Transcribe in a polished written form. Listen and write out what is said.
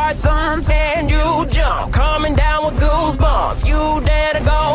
heart thumps and you jump, coming down with goosebumps. You dare to go